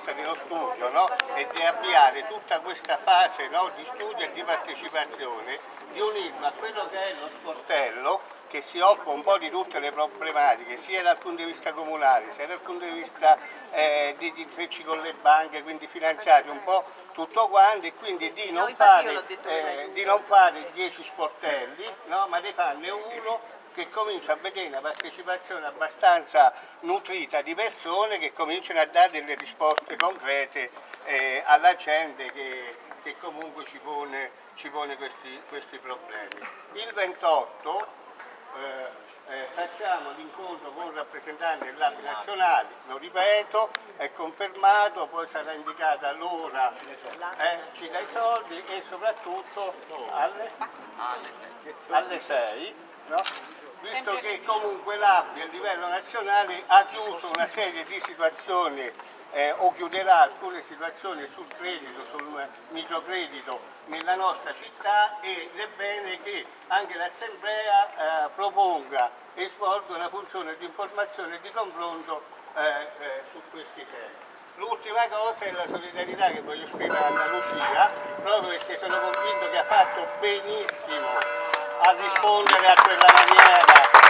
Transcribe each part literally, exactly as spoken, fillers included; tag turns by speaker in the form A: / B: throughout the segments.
A: l'urgenza dello studio, no? E di avviare tutta questa fase, no? Di studio e di partecipazione, di unirmi a quello che è lo sportello che si occupa un po' di tutte le problematiche, sia dal punto di vista comunale, sia dal punto di vista eh, di, di intrecci con le banche, quindi finanziari, un po' tutto quanto, e quindi sì, di, sì, non no, fare, eh, di non fare dieci sportelli, no? Ma di farne uno che comincia a vedere una partecipazione abbastanza nutrita di persone che cominciano a dare delle risposte concrete eh, alla gente che, che comunque ci pone, ci pone questi, questi problemi. Il ventotto Eh, eh, facciamo l'incontro con rappresentanti delle A B I nazionali, lo ripeto, è confermato, poi sarà indicata l'ora, eh, ci dà i soldi e soprattutto alle, alle sei, no? Visto che comunque l'A B I a livello nazionale ha chiuso una serie di situazioni eh, o chiuderà alcune situazioni sul credito, sul microcredito nella nostra città, ed è bene che anche l'Assemblea eh, proponga e svolga una funzione di informazione e di confronto eh, eh, su questi temi. L'ultima cosa è la solidarietà che voglio esprimere a Anna Lucia, proprio perché sono convinto che ha fatto benissimo a rispondere a quella maniera,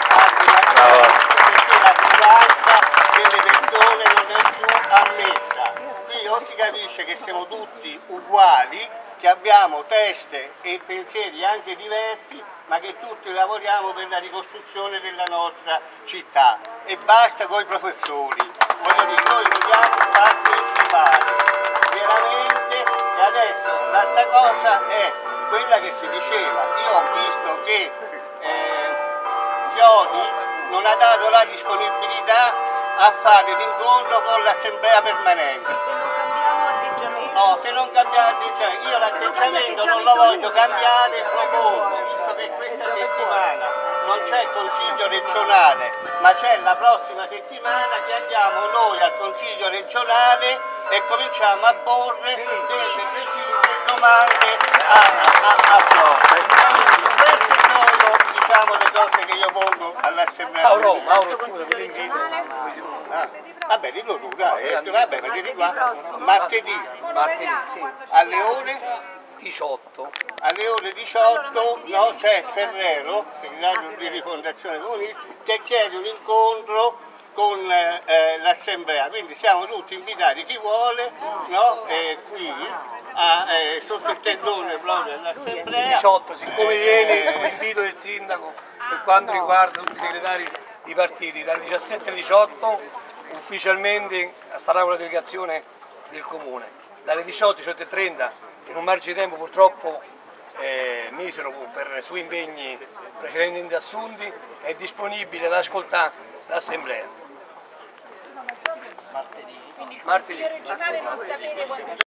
A: perché la privacia delle persone non è più ammessa. Qui o si capisce che siamo tutti uguali, che abbiamo teste e pensieri anche diversi, ma che tutti lavoriamo per la ricostruzione della nostra città. E basta con i professori, voglio dire, noi vogliamo partecipare veramente. E adesso l'altra cosa è quella che si diceva. Io ho visto che eh, Ioni non ha dato la disponibilità a fare l'incontro con l'assemblea permanente.
B: Se non cambiamo atteggiamento.
A: No, se non cambiamo atteggiamento, io l'atteggiamento non lo voglio cambiare e propongo, visto che questa settimana non c'è il Consiglio regionale, ma c'è la prossima settimana, che andiamo noi al Consiglio regionale e cominciamo a porre sì, delle sì. precise domande a, a, a Flore. Queste sono, diciamo, le cose che io pongo all'Assemblea.
B: Mauro, Mauro, scusa, ti invito.
A: Ah, vabbè, dillo tu, dai, eh, vabbè, martedì, martedì,
C: martedì sì.
A: alle ore
C: diciotto.
A: Alle ore diciotto no, c'è Ferrero, segretario di Rifondazione Comunista, che chiede un incontro con eh, l'Assemblea, quindi siamo tutti invitati, chi vuole, no, eh, qui a, eh, sotto il tendone proprio dell'Assemblea.
C: diciotto, siccome
A: eh,
C: viene
A: eh,
C: un invito del sindaco per quanto riguarda tutti i segretari di partiti, dalle diciassette alle diciotto ufficialmente starà una delegazione del comune, dalle diciotto alle diciotto e trenta, in un margine di tempo purtroppo eh, misero per suoi impegni precedentemente assunti, è disponibile ad ascoltare l'Assemblea.
B: Quindi il Consiglio regionale non sapere quando